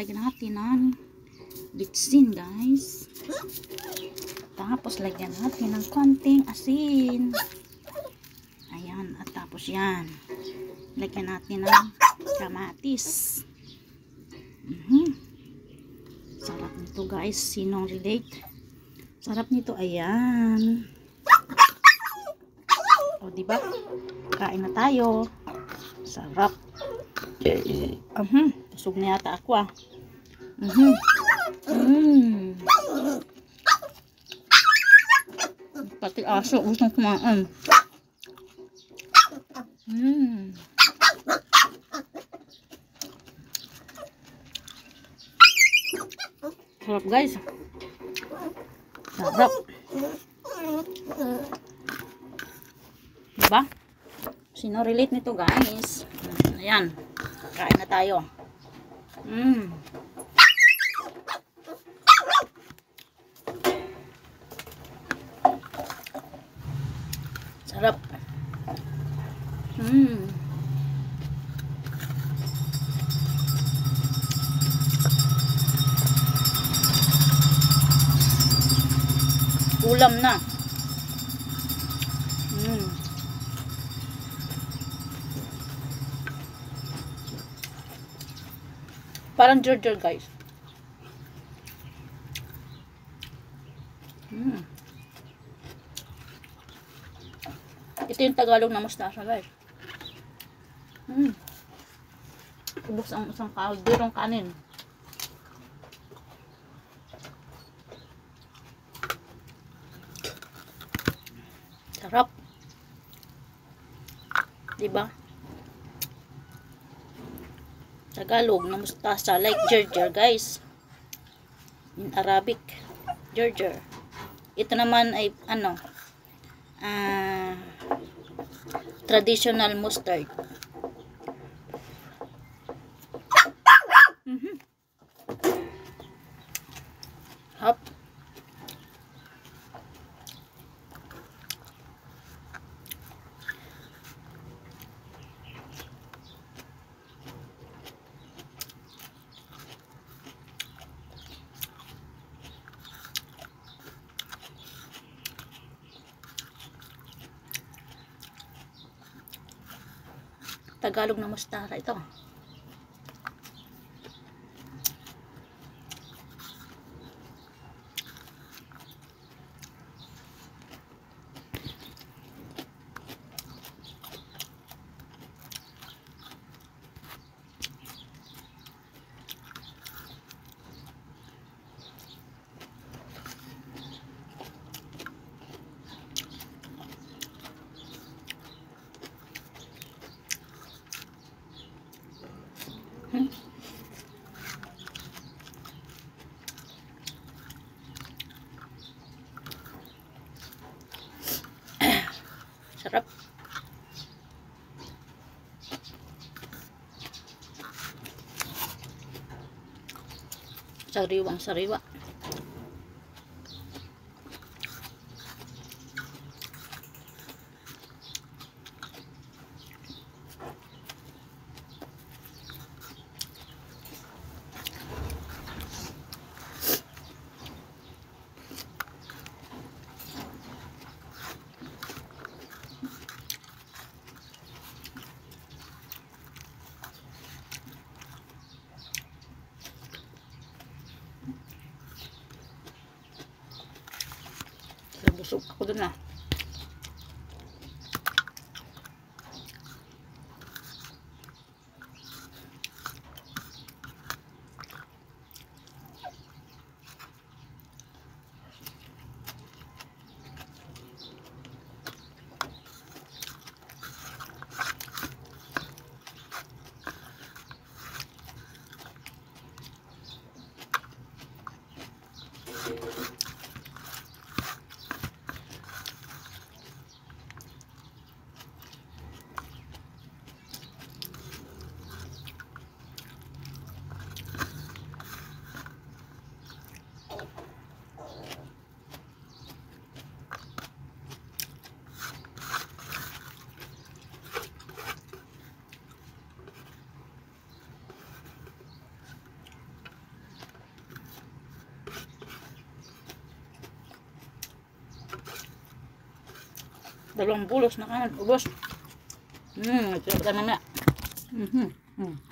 lagyan natin ng bitsin, guys. Tapos lagyan natin ng konting asin. Ayan, at tapos yan. Lagyan natin ng kamatis. Sarap nito, guys. Sinong relate? Sarap nito, ayan. O, diba? Kain na tayo. Sarap. Tusog na yata ako, ah. Pati aso gustong kumain. Sarap, guys. Sarap. Diba? Sino relate nito, guys? Ayan. Kain na tayo. Sarap. Ulam na. Parang Georgia, guys. Ito yung Tagalog na mustasa, guys. Ubos ang isang kalderong kanin. Sarap. Diba? Tagalog na mustasa, like Georgia, guys. In Arabic, Georgia. Ito naman ay ano, traditional mustard. Hop. Tagalog na mustasa ito. Sarap. Sariwang sariwa. Busog ako dun, ah. Dalawang bulos na kanan. Ubos. Sarap tayo mamaya.